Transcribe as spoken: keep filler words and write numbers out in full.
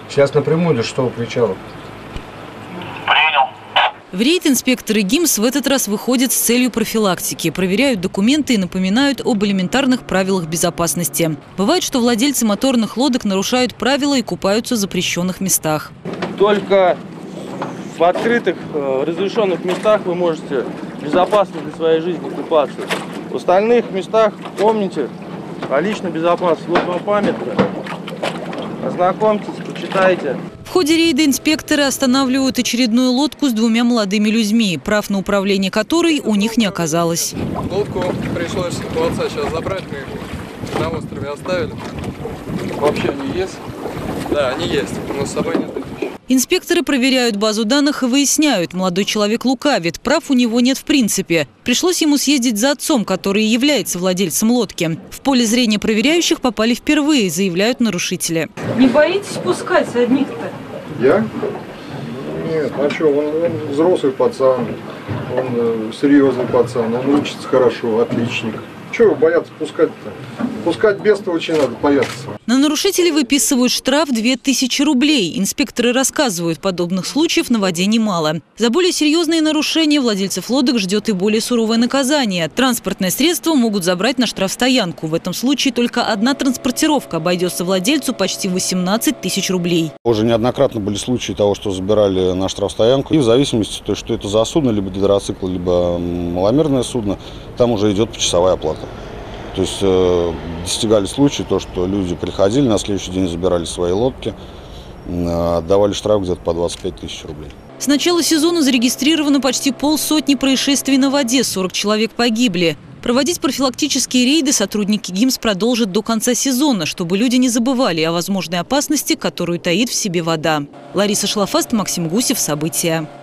Сейчас напрямую до что причала. В рейд инспекторы ГИМС в этот раз выходят с целью профилактики. Проверяют документы и напоминают об элементарных правилах безопасности. Бывает, что владельцы моторных лодок нарушают правила и купаются в запрещенных местах. Только в открытых, разрешенных местах вы можете безопасно для своей жизни купаться. В остальных местах помните о личной безопасности. Вот вам памятка. Ознакомьтесь, почитайте. В ходе рейда инспекторы останавливают очередную лодку с двумя молодыми людьми, прав на управление которой у них не оказалось. Лодку пришлось у отца сейчас забрать, мы их на острове оставили. Вообще они есть? Да, они есть, но с собой нет. Инспекторы проверяют базу данных и выясняют, молодой человек лукавит, прав у него нет в принципе. Пришлось ему съездить за отцом, который является владельцем лодки. В поле зрения проверяющих попали впервые, заявляют нарушители. Не боитесь пускать одних-то? Я? Нет, а что, он, он взрослый пацан, он э, серьезный пацан, он учится хорошо, отличник. Чего бояться пускать-то? Пускать без-то очень надо бояться. На нарушителей выписывают штраф две тысячи рублей. Инспекторы рассказывают, подобных случаев на воде немало. За более серьезные нарушения владельцев лодок ждет и более суровое наказание. Транспортное средство могут забрать на штрафстоянку. В этом случае только одна транспортировка обойдется владельцу почти восемнадцать тысяч рублей. Уже неоднократно были случаи того, что забирали на штрафстоянку. И в зависимости, то, что это за судно, либо гидроцикл, либо маломерное судно, там уже идет почасовая оплата. То есть э, достигали случаи, то, что люди приходили, на следующий день забирали свои лодки, э, отдавали штраф где-то по двадцать пять тысяч рублей. С начала сезона зарегистрировано почти полсотни происшествий на воде, сорок человек погибли. Проводить профилактические рейды сотрудники ГИМС продолжат до конца сезона, чтобы люди не забывали о возможной опасности, которую таит в себе вода. Лариса Шлафаст, Максим Гусев. События.